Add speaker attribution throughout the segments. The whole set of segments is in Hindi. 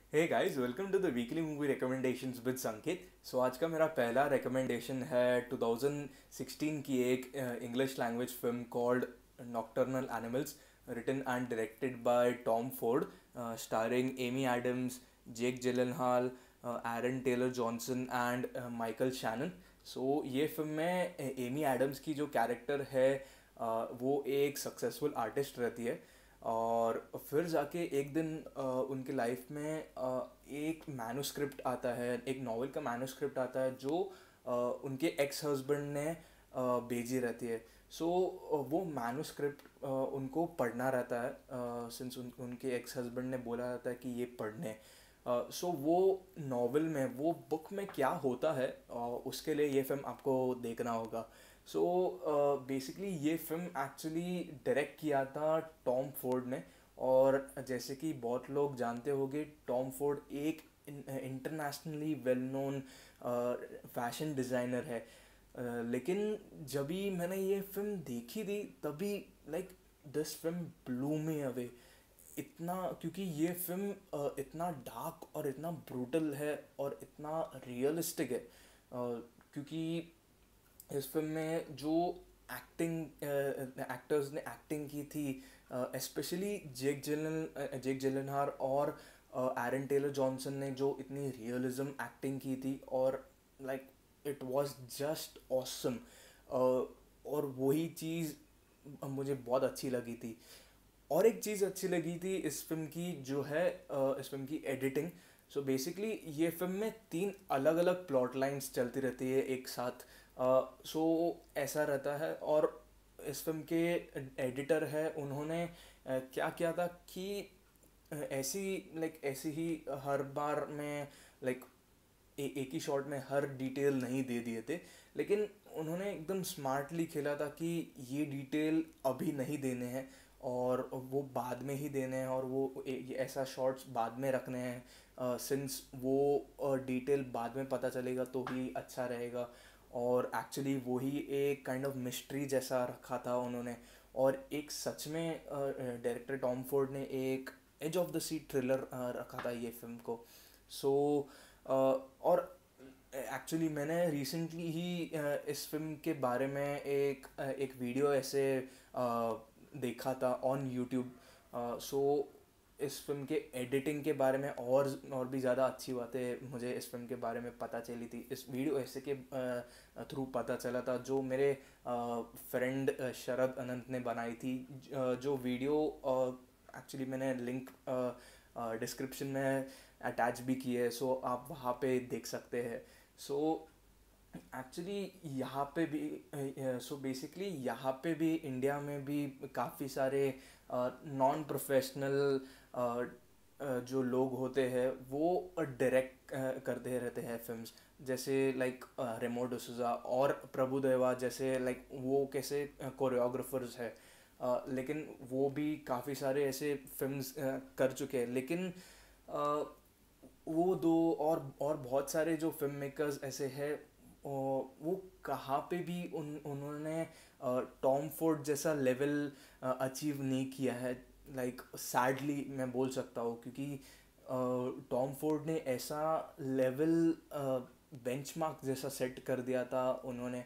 Speaker 1: Hey guys, welcome to the weekly movie recommendations with Sanket. So आज का मेरा पहला रिकमेंडेशन है 2016 की एक English language film called Nocturnal Animals, written and directed by Tom Ford, starring Amy Adams, Jake Gyllenhaal, Aaron Taylor Johnson and Michael Shannon. So ये फिल्म में एमी एडम्स की जो कैरेक्टर है, वो एक सक्सेसफुल आर्टिस्ट रहती है। और फिर जाके एक दिन उनके लाइफ में एक मैन्युस्क्रिप्ट आता है, एक नॉवेल का मैन्युस्क्रिप्ट आता है जो उनके एक्स हस्बैंड ने भेजी रहती है। सो वो मैन्युस्क्रिप्ट उनको पढ़ना रहता है, सिंस उनके एक्स हस्बैंड ने बोला रहता है कि ये पढ़ने। सो वो नॉवेल में, वो बुक में क्या होता है, उसके लिए ये फिल्म आपको देखना होगा। सो बेसिकली ये फिल्म एक्चुअली डायरेक्ट किया था टॉम फोर्ड ने। और जैसे कि बहुत लोग जानते होंगे, टॉम फोर्ड एक internationally well known fashion designer है। लेकिन जब भी मैंने ये फिल्म देखी थी तभी like this film blew me away. इतना, क्योंकि ये फिल्म इतना डार्क और इतना ब्रूटल है और इतना रियलिस्टिक है। क्योंकि इस फिल्म में जो एक्टर्स ने एक्टिंग की थी, स्पेशली जेक जिलेनहार और एरन टेलर जॉनसन ने जो इतनी रियलिज्म एक्टिंग की थी, और like it was just awesome. और वही चीज़ मुझे बहुत अच्छी लगी थी। और एक चीज़ अच्छी लगी थी इस फिल्म की, जो है इस फिल्म की एडिटिंग। सो बेसिकली ये फिल्म में तीन अलग अलग प्लॉट लाइंस चलती रहती है एक साथ। सो ऐसा रहता है। और इस फिल्म के एडिटर है, उन्होंने क्या किया था कि ऐसी ऐसी ही हर बार में लाइक एक ही शॉट में हर डिटेल नहीं दे दिए थे। लेकिन उन्होंने एकदम स्मार्टली खेला था कि ये डिटेल अभी नहीं देने हैं और वो बाद में ही देने हैं, और वो ये ऐसा शॉट्स बाद में रखने हैं, सिंस वो डिटेल बाद में पता चलेगा तो ही अच्छा रहेगा। और एक्चुअली वही एक काइंड ऑफ मिस्ट्री जैसा रखा था उन्होंने। और एक सच में डायरेक्टर टॉम फोर्ड ने एक edge of the seat thriller रखा था ये फिल्म को। सो और एक्चुअली मैंने रिसेंटली ही इस फिल्म के बारे में एक वीडियो ऐसे देखा था ऑन यूट्यूब। सो इस फिल्म के एडिटिंग के बारे में और भी ज़्यादा अच्छी बातें मुझे इस फिल्म के बारे में पता चली थी, इस वीडियो ऐसे के थ्रू पता चला था, जो मेरे फ्रेंड शरद अनंत ने बनाई थी। जो वीडियो एक्चुअली मैंने लिंक डिस्क्रिप्शन में अटैच भी की है, सो आप वहाँ पे देख सकते हैं। सो एक्चुअली यहाँ पे भी, सो बेसिकली यहाँ पे भी इंडिया में भी काफ़ी सारे नॉन प्रोफेशनल जो लोग होते हैं वो डायरेक्ट करते रहते हैं फिल्म्स। जैसे लाइक रेमो डिसूजा और प्रभु देवा जैसे, लाइक वो कैसे कोरियोग्राफर्स है। लेकिन वो भी काफ़ी सारे ऐसे फिल्म्स कर चुके हैं। लेकिन अ, वो दो और बहुत सारे जो फिल्म मेकर्स ऐसे हैं, वो कहाँ पे भी उन्होंने टॉम फोर्ड जैसा लेवल अचीव नहीं किया है। लाइक सैडली मैं बोल सकता हूँ, क्योंकि टॉम फोर्ड ने ऐसा लेवल बेंचमार्क जैसा सेट कर दिया था उन्होंने।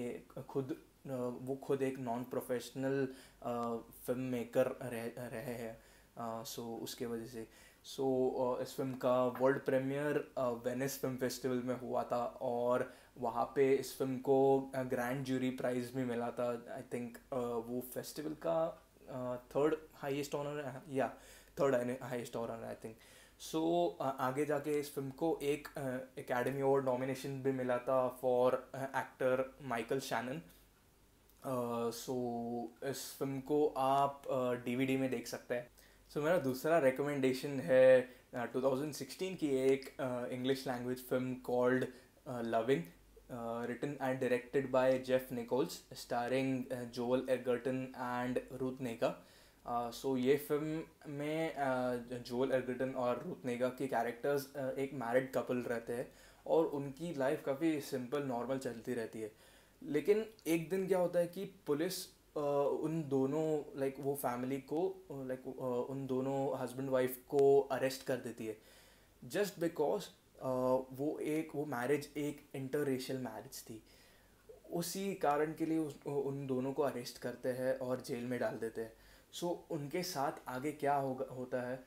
Speaker 1: वो खुद एक नॉन प्रोफेशनल फिल्म मेकर रहे हैं। सो उसके वजह से, सो इस फिल्म का world premiere Venice film festival में हुआ था, और वहाँ पे इस फिल्म को ग्रैंड जूरी प्राइज़ भी मिला था। आई थिंक वो फेस्टिवल का थर्ड हाईएस्ट ऑनर है, या थर्ड हाईएस्ट ऑनर है आई थिंक। सो आगे जाके इस फिल्म को एक एकेडमी अवार्ड नॉमिनेशन भी मिला था for actor Michael Shannon. So इस फिल्म को आप डीवीडी में देख सकते हैं। सो मेरा दूसरा रिकमेंडेशन है 2016 की एक English language film called Loving, written and directed by Jeff Nichols, starring Joel Edgerton and Ruth Negga. So ये फिल्म में जोएल एर्गर्टन और रूथ नेगा के कैरेक्टर्स एक मैरिड कपल रहते हैं, और उनकी लाइफ काफ़ी सिंपल नॉर्मल चलती रहती है। लेकिन एक दिन क्या होता है कि पुलिस उन दोनों, लाइक वो फैमिली को, लाइक उन दोनों हस्बैंड वाइफ को अरेस्ट कर देती है। जस्ट बिकॉज वो मैरिज एक इंटररेशियल मैरिज थी। उसी कारण के लिए उन दोनों को अरेस्ट करते हैं और जेल में डाल देते हैं। सो उनके साथ आगे क्या होता है,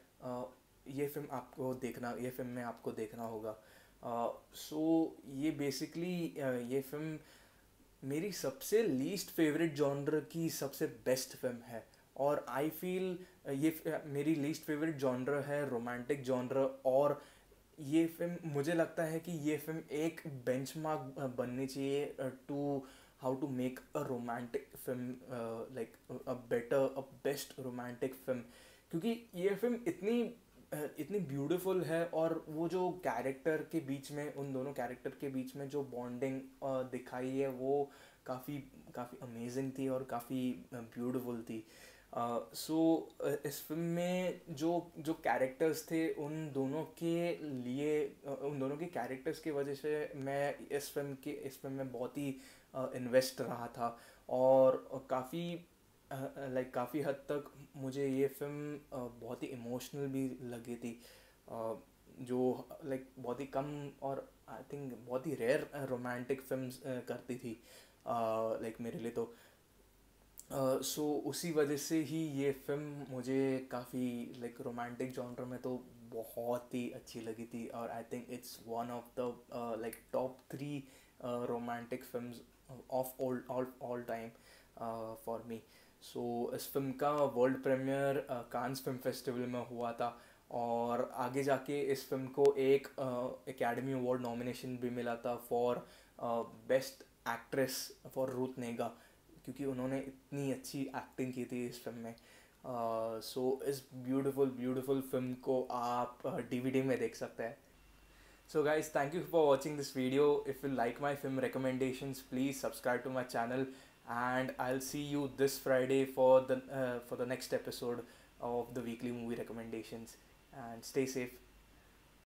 Speaker 1: ये फिल्म में आपको देखना होगा। सो ये बेसिकली ये फिल्म मेरी सबसे लीस्ट फेवरेट जॉनर की सबसे बेस्ट फिल्म है। और आई फील मेरी लीस्ट फेवरेट जॉनर है रोमांटिक जॉनर। और ये फिल्म, मुझे लगता है कि ये फिल्म एक बेंचमार्क बननी चाहिए to how to make a romantic film, like a best romantic film. क्योंकि ये फिल्म इतनी ब्यूटीफुल है, और वो जो कैरेक्टर के बीच में, उन दोनों कैरेक्टर के बीच में जो बॉन्डिंग दिखाई है वो काफ़ी काफ़ी अमेजिंग थी और काफ़ी ब्यूटीफुल थी। सो इस फिल्म में जो जो कैरेक्टर्स थे, उन दोनों के कैरेक्टर्स की वजह से मैं इस फिल्म में बहुत ही इन्वेस्ट रहा था। और काफ़ी हद तक मुझे ये फिल्म बहुत ही इमोशनल भी लगी थी। जो बहुत ही कम, और आई थिंक बहुत ही रेयर रोमांटिक फिल्म्स करती थी मेरे लिए तो। सो उसी वजह से ही ये फिल्म मुझे काफ़ी रोमांटिक जॉनर में तो बहुत ही अच्छी लगी थी। और I think it's one of the top 3 romantic films of all time for me. So इस फिल्म का world premiere Cannes film festival में हुआ था। और आगे जाके इस फिल्म को एक एकेडमी अवार्ड नॉमिनेशन भी मिला था for best actress for Ruth Negga, क्योंकि उन्होंने इतनी अच्छी एक्टिंग की थी इस फिल्म में। सो इस ब्यूटीफुल ब्यूटीफुल फिल्म को आप डीवीडी में देख सकते हैं। So guys, thank you for watching this video. If you like my film recommendations, please subscribe to my channel, and I'll see you this Friday for the next episode of the weekly movie recommendations. And stay safe.